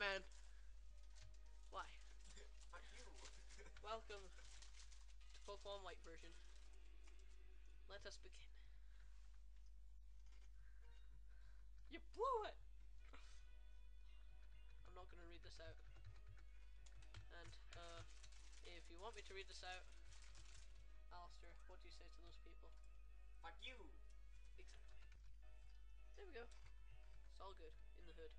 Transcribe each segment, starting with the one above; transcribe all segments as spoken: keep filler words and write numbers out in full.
man. Why? Fuck you. Welcome to Pokemon White version. Let us begin. You blew it! I'm not gonna read this out. And, uh, if you want me to read this out, Alistair, what do you say to those people? Fuck you. Exactly. There we go. It's all good in the hood.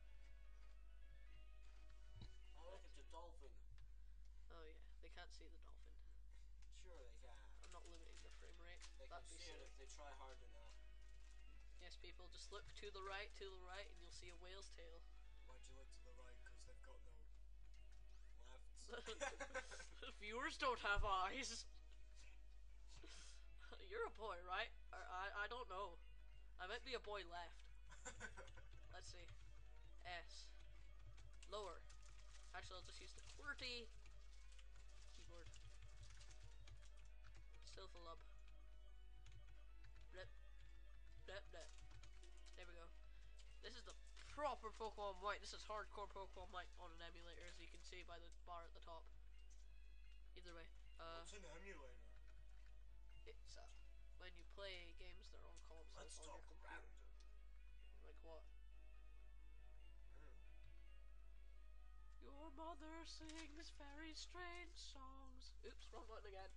Oh, look, it's a dolphin. Oh yeah, they can't see the dolphin. Sure they can. I'm not limiting the frame rate. They That'd can be see silly. it if they try hard enough. Yes, people, just look to the right, to the right, and you'll see a whale's tail. Why'd you look to the right? Because they've got no left. Viewers don't have eyes. You're a boy, right? Or, I I don't know. I might be a boy left. Let's see. S. Lower. Actually, I'll just use the QWERTY keyboard. Still full up. Blip. Blip, blip. There we go. This is the proper Pokemon White. This is hardcore Pokemon White on an emulator, as you can see by the bar at the top. Either way. Uh, What's an emulator? It's uh, when you play games that are on consoles. Let's on your talk computer. random. Like what? Your mother sings very strange songs. Oops, wrong button again.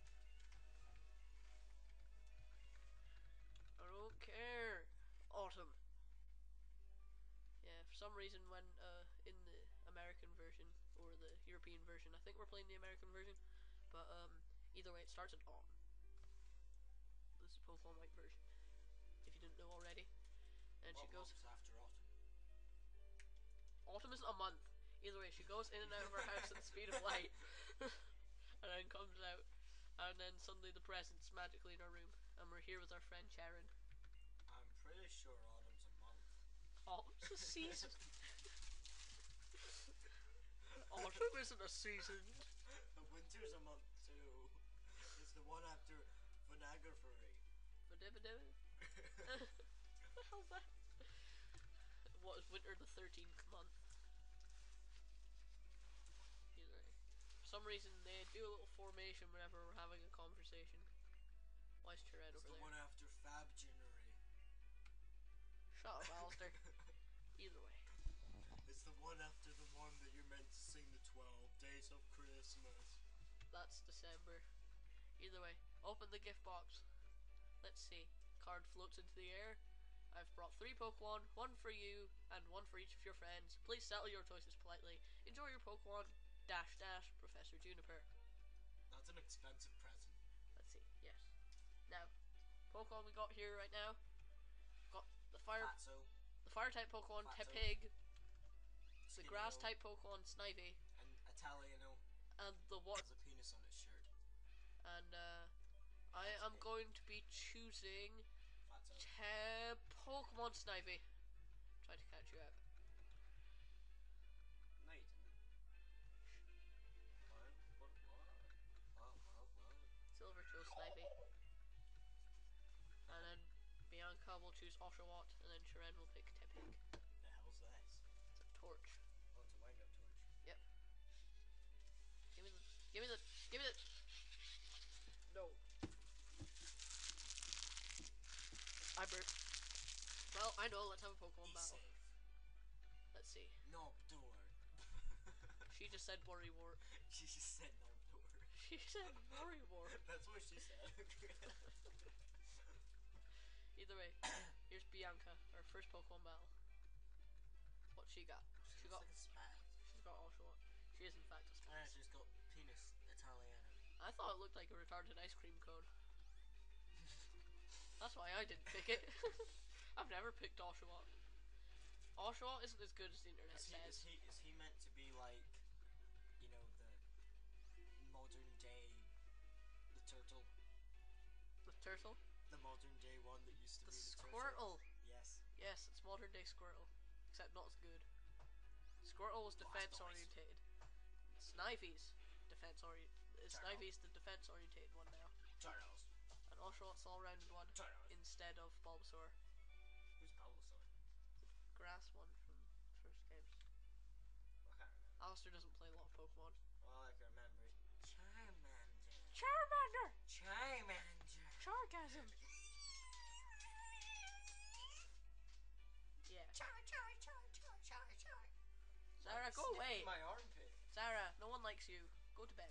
I don't care. Autumn. Yeah, for some reason when uh, in the American version, or the European version, I think we're playing the American version, but um, either way it starts at autumn. This is Pokemon White version, if you didn't know already. And What she goes... month's after autumn? Autumn isn't a month. Either way, she goes in and out of her house at the speed of light. And then comes out. And then suddenly the present's magically in our room. And we're here with our friend Sharon. I'm pretty sure autumn's a month. Autumn's a season. Autumn isn't a season. The winter's a month too. It's the one after Vinagrefery. Ba-dibba-dibba. What the hell's that? What is winter the thirteenth month? Either way. For some reason they do a little formation whenever we're having a conversation. Why is Chired over It's the there? one after Fab January. Shut up, Alistair. Either way. It's the one after the one that you're meant to sing the twelve days of Christmas. That's December. Either way, open the gift box. Let's see. Card floats into the air. I've brought three Pokemon, one for you, and one for each of your friends. Please settle your choices politely. Enjoy your Pokemon, dash dash, Professor Juniper. That's an expensive present. Let's see, yes. Now, Pokemon we got here right now. Got the fire, Fatso, the fire type Pokemon, Fatso. Tepig. The Skinny grass O, type Pokemon, Snivy. and Italiano. And the water. Has a penis on its shirt. And, uh, I That's am big. going to be choosing Fatso. Te Pokemon Snivy. Try to catch you out. No, you didn't. What? What? What? What? What? What? Silver chose Snivy. And then Bianca will choose Oshawott, and then Chired will pick Tepig. The hell's this? It's a torch. Oh, it's a wind up torch. Yep. Give me the. Give me the. Give me the. No. I burped. Well, I know. Let's have a Pokemon Be battle. safe. Let's see. No door. She just said Worrywart. She just said no door. She said Worrywart. That's what she said. Either way, here's Bianca, our first Pokemon battle. What she got? She She looks got. like a spaz. She's got Oshawott. She is in fact a Ah, Spaz. she's got penis Italiano. I thought it looked like a retarded ice cream cone. That's why I didn't pick it. I've never picked Oshawott. Oshawott isn't as good as the internet Is he, says. is he is he meant to be like, you know, the modern day, the turtle, The turtle? the modern day one that used to The be the Squirtle! turtle? Yes. Yes, it's modern day Squirtle. Except not as good. Squirtle was defense orientated. Snivy's defense oriented. Snivy's the defense orientated one now. Turtles. And Oshawott's all rounded one Turtles. instead of Bulbasaur. Who's Bulbasaur? Grass one from first games. Alistair doesn't play a lot of Pokemon. All I can remember is Charmander. Charmander! Charmander. Chargasm! Yeah. Char, char, char, char, char, char. Sarah, go away! My armpit. Sarah, no one likes you. Go to bed.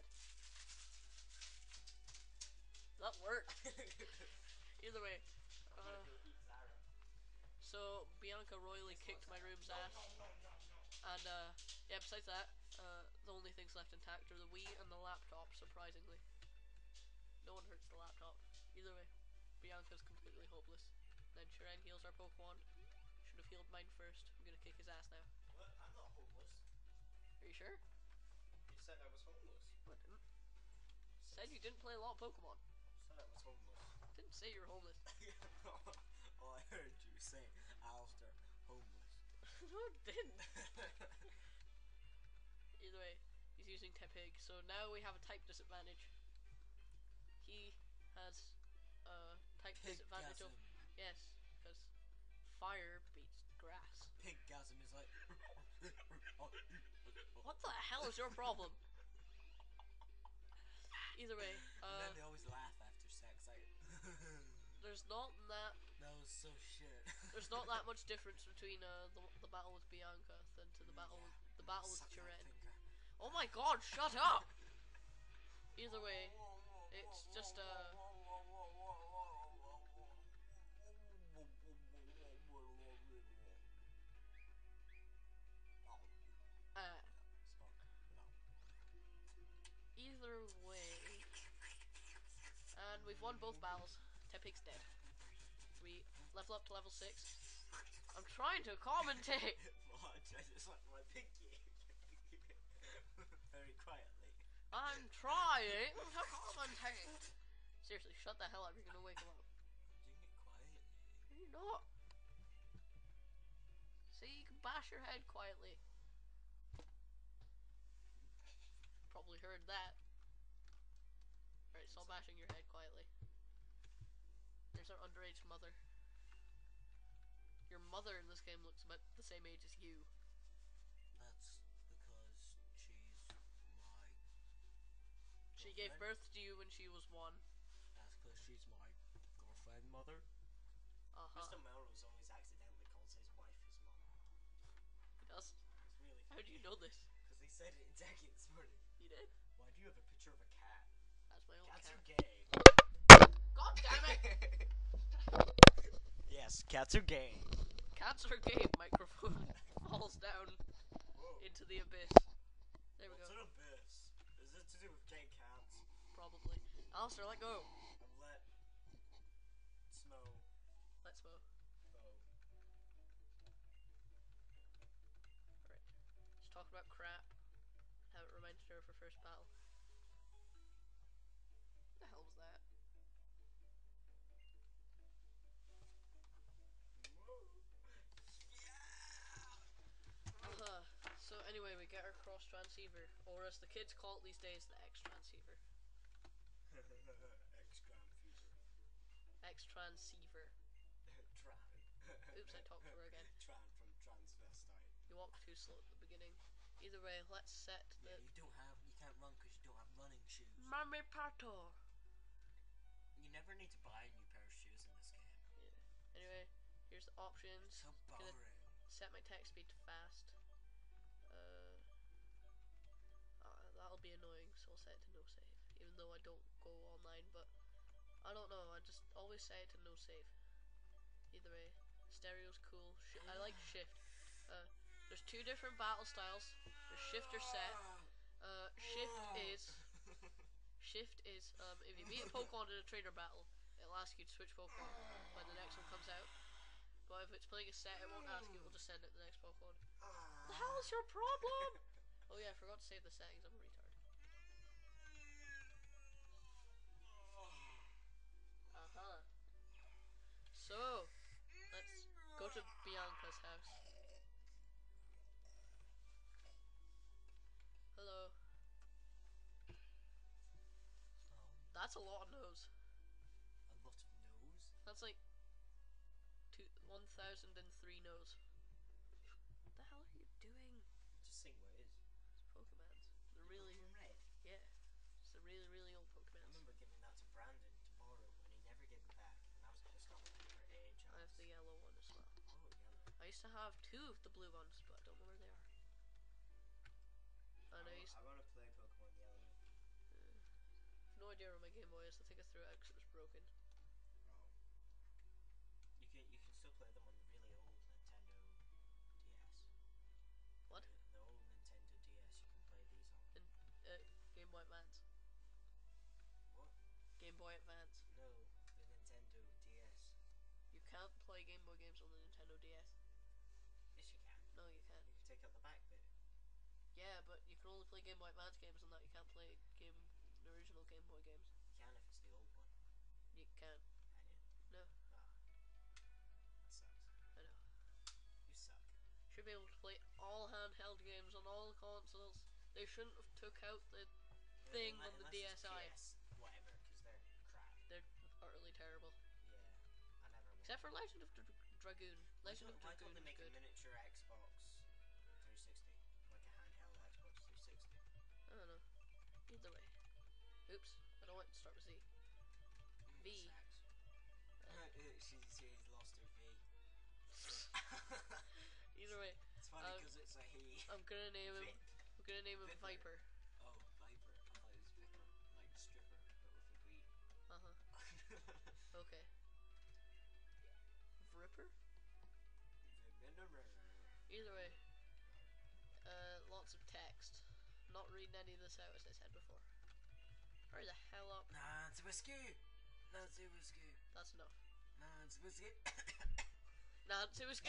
That worked. Either way. I'm Uh, gonna go eat Zara. so, Bianca royally kicked my room's No, ass. no, no, no, no. And, uh, yeah, besides that, uh, the only things left intact are the Wii and the laptop, surprisingly. No one hurts the laptop. Either way, Bianca's completely hopeless. Then Shiren heals our Pokemon. Should have healed mine first. I'm gonna kick his ass now. What? I'm not homeless. Are you sure? You said I was homeless. I didn't. Said you didn't play a lot of Pokemon. Said I was homeless. Didn't say you're homeless. All I heard you say, Alistair, homeless. No, it didn't. Either way, he's using Tepig, so now we have a type disadvantage. He has a type disadvantage of... Yes, because fire beats grass. Piggasm is like... What the hell is your problem? Either way, uh... and then they always laugh after sex, like... there's not that... That was so shit. There's not that much difference between uh, the, the battle with Bianca than to the battle Yeah. with, the battle with Suck that Shiren. finger. Oh my god, shut up! Either way, it's just uh uh either way, and we've won both battles. Tepig's dead. We level up to level six. I'm trying to commentate. Watch, I just like my pinky. Very quietly. I'm trying to commentate. Seriously, shut the hell up. You're gonna wake him up. I'm doing it quietly. No, you're not. See, you can bash your head quietly. Probably heard that. Alright, stop bashing your head quietly. There's our underage mother. Your mother in this game looks about the same age as you. That's because she's my... She gave birth to you when she was one. That's because she's my girlfriend mother. Uh-huh. Mister Melrose always accidentally calls his wife his mom. He does? It's really How do you know this? Because he said it in Jackie this morning. He did? Why do you have a picture of a cat? That's my own Cats cat. are gay. God damn it! Yes, cats are gay. Cats are gay. Microphone falls down Whoa. into the abyss. There we What's go. an abyss? Is it to do with gay cats? Probably. Alistair, let go. I've let Smo Let's go. go. Alright. Let's talk about crap. How it reminded her of her first battle. What the hell was that? Uh, so anyway, we get our cross transceiver, or as the kids call it these days, the X transceiver. X-gram fever. X transceiver. Tran. Oops, I talked to her again. Tran from transvestite. You walked too slow at the beginning. Either way, let's set the... Yeah, you don't have, you can't run because you don't have running shoes. Mami Pato! You never need to buy a new pair of shoes in this game. Yeah. Anyway, here's the options. So Gonna boring. set my text speed to fast. Uh, uh, that'll be annoying, so I'll set it to no save. Even though I don't go online, but I don't know, I just always set it to no save. Either way, stereo's cool. Sh I like shift. Uh, there's two different battle styles. There's shift or set. Uh, shift is shift is um, if you beat a Pokemon in a trainer battle, it'll ask you to switch Pokemon when the next one comes out. But if it's playing a set, it won't ask you. It will just send it to the next Pokemon. What the hell is your problem? Oh yeah, I forgot to save the settings. I'm a retard. Uh huh. So let's go to Bianca's house. Hello. That's a lot of nose. A lot of nose? That's like two one thousand and three nose. What the hell are you doing? Just saying what it is. It's used to have two of the blue ones, but I don't know where they are. And I, I, used I want to play Pokemon Yellow. uh, no idea where my Game Boy is. I think I threw it out because it was broken. Oh. You can you can still play them on the really old Nintendo D S. What? The, the old Nintendo D S. You can play these on. In, uh, Game Boy Advance. What? Game Boy Advance. No, the Nintendo D S. You can't play Game Boy games on the Nintendo D S. Yes, you can. No, you can't. You can take out the back bit. Yeah, but you can only play Game Boy Advance games on that. You can't play game the original Game Boy games. You can if it's the old one. You can't. Can you? No. Ah, that sucks. I know. You suck. Should be able to play all handheld games on all consoles. They shouldn't have took out the thing Unless, on the unless D S I. It's P S, whatever, because they're crap. They're utterly terrible. Yeah, I never. Except for Legend of Dra Dragoon. Legend why, of why Dragoon don't they make is good. a miniature Xbox three sixty, like a handheld Xbox three sixty? I don't know. Either way. Oops, I don't want to start with Z. Mm, V. Uh, she, she's lost her V. Either way. It's funny um, because it's a he. I'm gonna name him. I'm gonna name him Viper. Viper. Oh, Viper. I thought it was Viper, like stripper, but with a V. Uh huh. Okay. Vripper? Either way. Uh, lots of text. Not reading any of this out as I said before. Hurry the hell up. Nah, it's whiskey. Nancy whiskey. That's enough. Nancy whiskey. Nancy whiskey.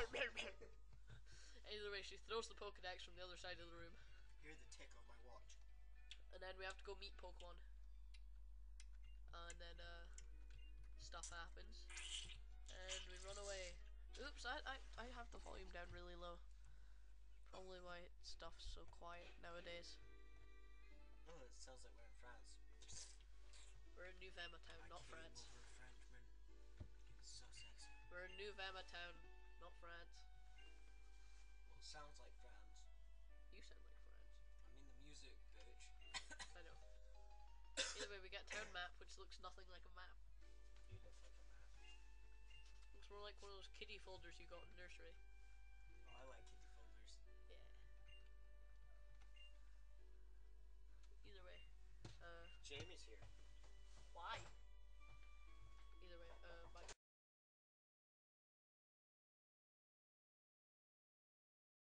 Either way, she throws the Pokedex from the other side of the room. Hear the tick of my watch. And then we have to go meet Pokemon. And then, uh, stuff happens. And we run away. Oops, I, I, I have the volume down really low. Probably why stuff's so quiet nowadays. Oh, it sounds like we're in France. We're in Nuvema Town, I not came France. over a Frenchman. He was so sexy. We're in Nuvema Town, not France. Well, it sounds like France. You sound like France. I mean the music, bitch. I know. Either way, we get town map, which looks nothing like a map. You look like a map. Looks more like one of those kiddie folders you got in nursery. Oh, I like